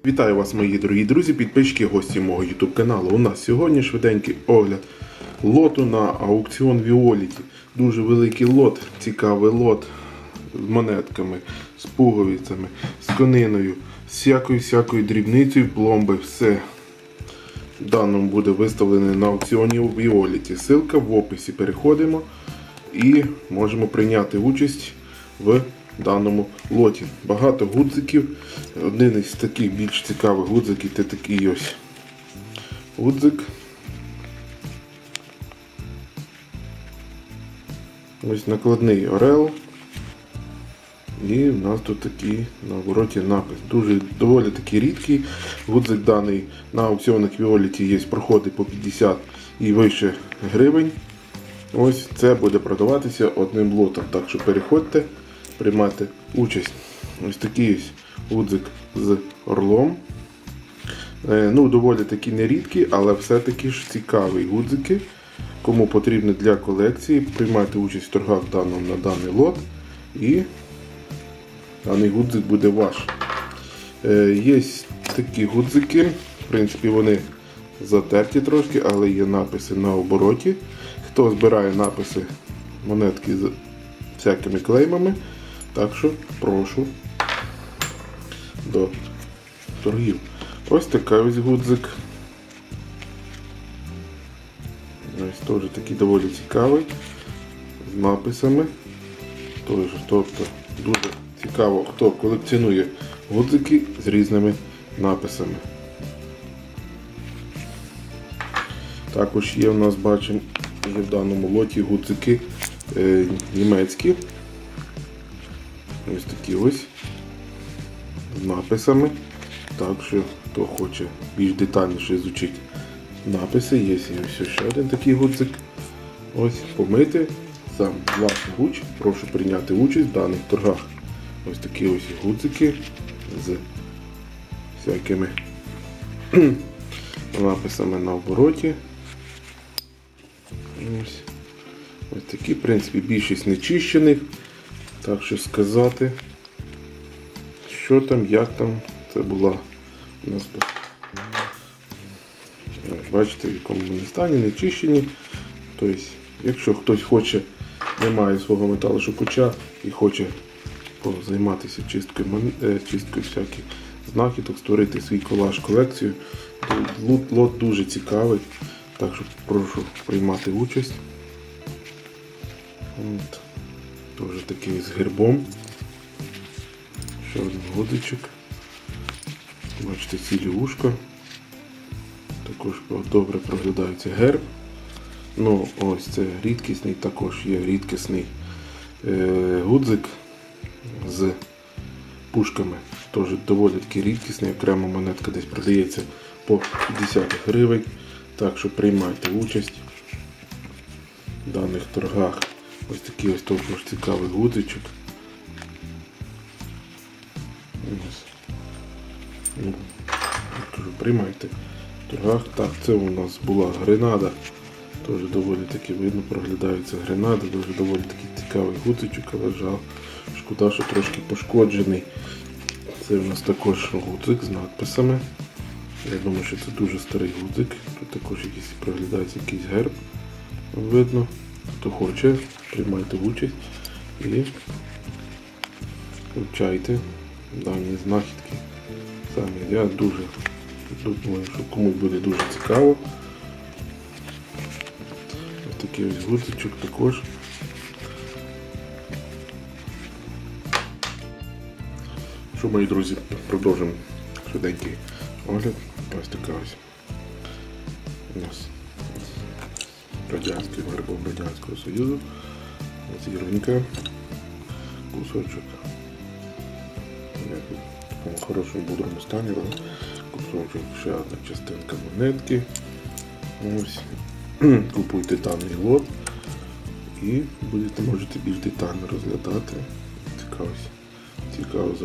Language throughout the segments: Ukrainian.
Вітаю вас, мої дорогі друзі, підписчики, гості мого YouTube каналу. У нас сьогодні швиденький огляд лоту на аукціон Віоліті. Дуже великий лот, цікавий лот з монетками, з пуговицями, з кониною, з всякою дрібницею, пломби, все. Даному буде виставлене на аукціоні у Віоліті. Ссылка в описі. Переходимо і можемо прийняти участь в даному лоті. Багато гудзиків. Один із таких більш цікавих гудзиків це такий ось гудзик. Ось накладний орел. І в нас тут такий на обороті напис. Доволі таки рідкий. Гудзик даний на аукціонах Віоліті є проходи по 50 і вище гривень. Ось це буде продаватися одним лотом. Так що переходьте, приймайте участь. Ось такий ось гудзик з орлом. Доволі таки нерідкі, але все-таки ж цікаві гудзики. Кому потрібно для колекції, приймайте участь в торгах на даний лот. І даний гудзик буде ваш. Є такі гудзики, в принципі вони затерті трошки, але є написи на обороті. Хто збирає написи монетки з всякими клеймами, так що прошу до торгів. Ось такий ось гудзик. Ось теж такий доволі цікавий, з написами. Тобто дуже цікаво, хто колекціонує гудзики з різними написами. Також є в нас, бачимо, є в даному лоті гудзики німецькі. Ось такі ось з написами. Так що, хто хоче більш детальніше изучити написи, є ось ще один такий гудзик. Ось, помити сам власний гуч. Прошу прийняти участь в даних торгах. Ось такі ось гудзики з всякими написами на обороті. Ось такі, в принципі, більшість нечищених. Так що сказати, що там, як там, це була у нас. Бачите, в якому вони стані, нечищені. Тобто, якщо хтось хоче, не має свого металошукача і хоче займатися чисткою всяких знахідок, створити свій колаж-колекцію, то лот дуже цікавий. Так що прошу приймати участь. Теж такий з гербом. Ще один гудзичок. Бачите, цілі вушка. Також добре проглядається герб. Ось це рідкісний, також є рідкісний гудзик з пушками. Теж доволі таки рідкісний, окрема монетка десь продається по 50 гривень. Так що приймайте участь в даних торгах. Ось такий ось також цікавий гудзичок. Приймайте в торгах. Так, це у нас була гренада. Теж доволі таки видно, проглядається гренада. Дуже доволі такий цікавий гудзичок, але шкода, що трошки пошкоджений. Це у нас також гудзик з надписами. Я думаю, що це дуже старий гудзик. Тут також проглядається якийсь герб. Видно. Хто хоче, приймайте участь і вивчайте дані знахідки. Самі я дуже думаю, що комусь буде дуже цікаво. Ось такий ось гудзичок також. Що, мої друзі, продовжимо швиденький огляд. Ось така ось у нас радянським гербом Радянського Союзу. Зірвенька, кусочок. В такому хорошому бодрому стані. Кусочок, ще одна частинка монетки. Ось. Купуйте даний лот і можете більш детально розглядати. Цікаво з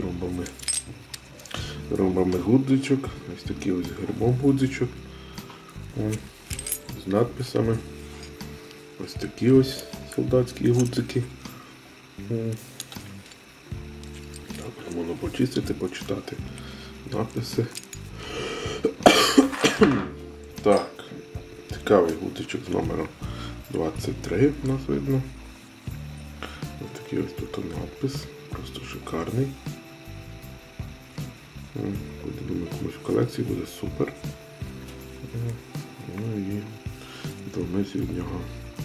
ромбами гудзичок. Ось такий ось гербом гудзичок. З надписами. Ось такі ось солдатські гудзики. Так, можна почистити, почитати написи. Так, цікавий гудзичок з номером 23 у нас видно. Ось такий ось тут надпис, просто шикарний. Буде, думаю, комусь в колекції буде супер. Ну і домиці від нього.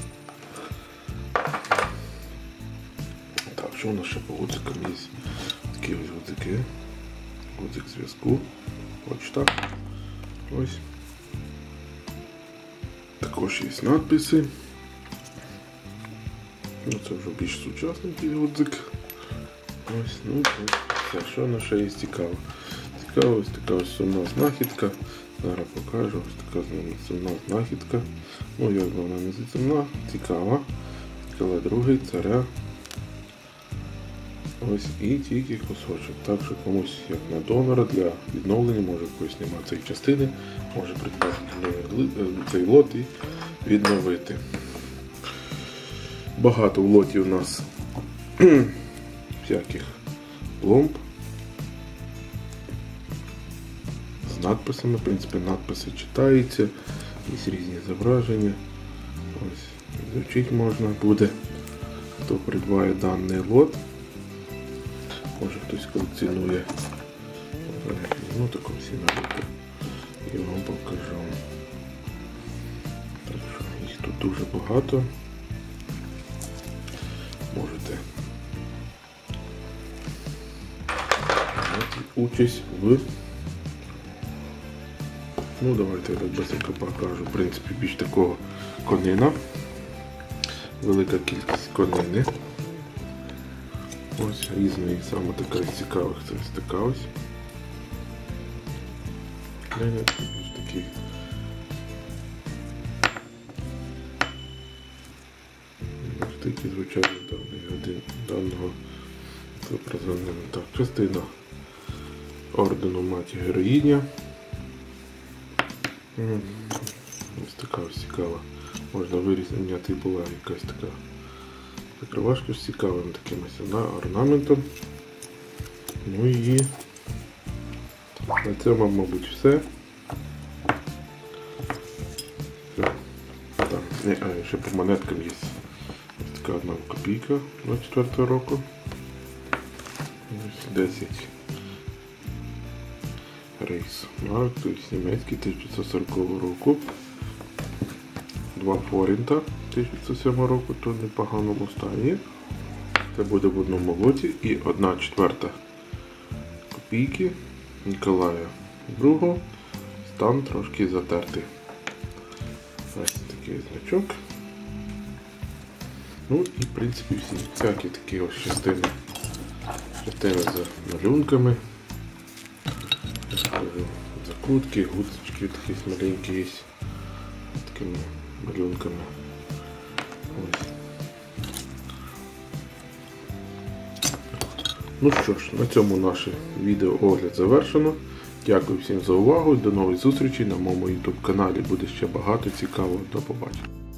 Так, що у нас ще по гудзикам є? Такі ось гудзики. Гудзик зв'язку. Почта. Ось. Також є надписи. Ну, це вже більш сучасний гудзик. Ось, ну все, що у нас ще є цікаво. Цікаво, ось така ось сумна знахідка. Зараз покажу, ось така сумна знахідка. Ну, як вона не сумна, цікава. Але другий царя. Ось і тільки кусочок. Так що комусь як на донора для відновлення, може когось немає цієї частини, може придбати цей лот і відновити. Багато в лоті у нас всяких пломб з надписами. В принципі, надписи читаються, є різні зображення. Ось, звучить можна буде, хто придбає даний лот. Може хтось колекціонує. Ну таку всі наліпки і вам покажу. Так що їх тут дуже багато. Можете участь в... Ну давайте я так быстренько покажу. В принципі, більш такого конина. Велика кількість конини. Ось різної, саме така із цікавих, це ось така ось. Такі. Ось такі звичайні даного зображення. Так, частина ордену Маті Героїня. Ось така ось цікава. Можна вирізняти, була якась така закривашка з цікавим таким ось орнаментом. Ну і на цьому, мабуть, все. Так, ще по монеткам є ось така 1 копійка 24 року. Ось 10 рейс марок, тобто німецький 1540 року. 2 форінта 1507 року, то в непоганому стані. Це буде в одному лоті. І 1/4 копійки Ніколая II. Стан трошки затертий. Ось такий значок. Ну і в принципі всякі такі ось частини з малюнками. Закрутки, гудзички такі маленькі є. Такими малюнками. Ось. Ну що ж, на цьому наше відеоогляд завершено. Дякую всім за увагу. До нових зустрічей на моєму YouTube каналі. Буде ще багато цікавого. До побачення.